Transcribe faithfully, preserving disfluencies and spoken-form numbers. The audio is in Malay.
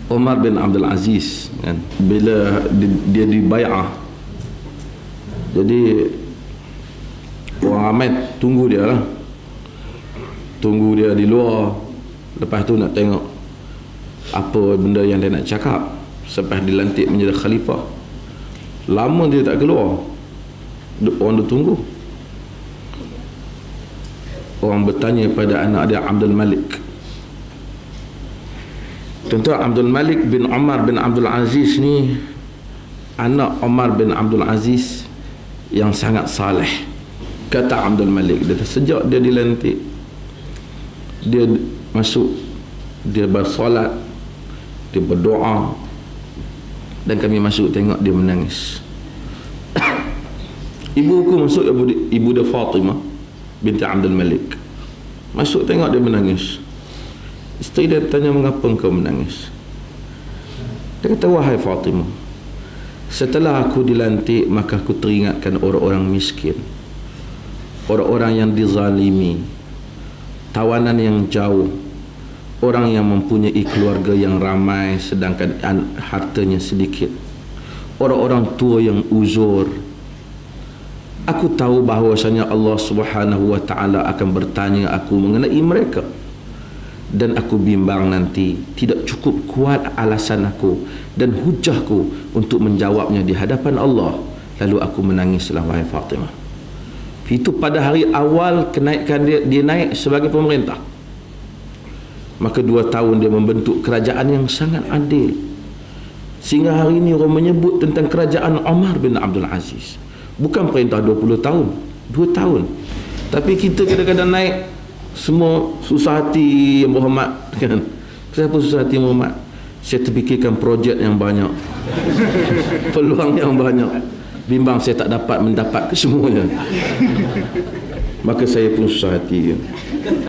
Umar bin Abdul Aziz kan, bila dia, dia dibai'ah, jadi orang ramai tunggu dia lah, tunggu dia di luar. Lepas tu nak tengok apa benda yang dia nak cakap selepas dilantik menjadi khalifah. Lama dia tak keluar, orang dia tunggu. Orang bertanya pada anak dia Abdul Malik. Tentu Abdul Malik bin Umar bin Abdul Aziz ni anak Umar bin Abdul Aziz yang sangat saleh. Kata Abdul Malik, dia sejak dia dilantik, dia masuk, dia bersolat, dia berdoa, dan kami masuk tengok dia menangis. Ibuku masuk, ibu, ibu dia Fatimah binti Abdul Malik masuk tengok dia menangis. Isteri dia tanya, mengapa engkau menangis? Dia kata, wahai Fatimah, setelah aku dilantik maka aku teringatkan orang-orang miskin, orang-orang yang dizalimi, tawanan yang jauh, orang yang mempunyai keluarga yang ramai sedangkan hartanya sedikit, orang-orang tua yang uzur. Aku tahu bahawasanya Allah Subhanahu wa taala akan bertanya aku mengenai mereka, dan aku bimbang nanti tidak cukup kuat alasan aku dan hujahku untuk menjawabnya di hadapan Allah. Lalu aku menangislah, wahai Fatimah. Itu pada hari awal kenaikan dia, dia naik sebagai pemerintah. Maka dua tahun dia membentuk kerajaan yang sangat adil, sehingga hari ini orang menyebut tentang kerajaan Umar bin Abdul Aziz. Bukan perintah dua puluh tahun, dua tahun. Tapi kita kadang-kadang naik semua susah hati Muhammad kan. Kenapa susah hati Muhammad? Saya terfikirkan projek yang banyak, peluang yang banyak, bimbang saya tak dapat mendapat kesemuanya. Maka saya pun susah hati.